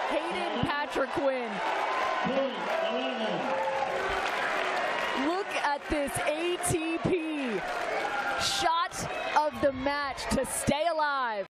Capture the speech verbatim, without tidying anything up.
Hayden Patriquin. Look at this A T P shot of the match to stay alive.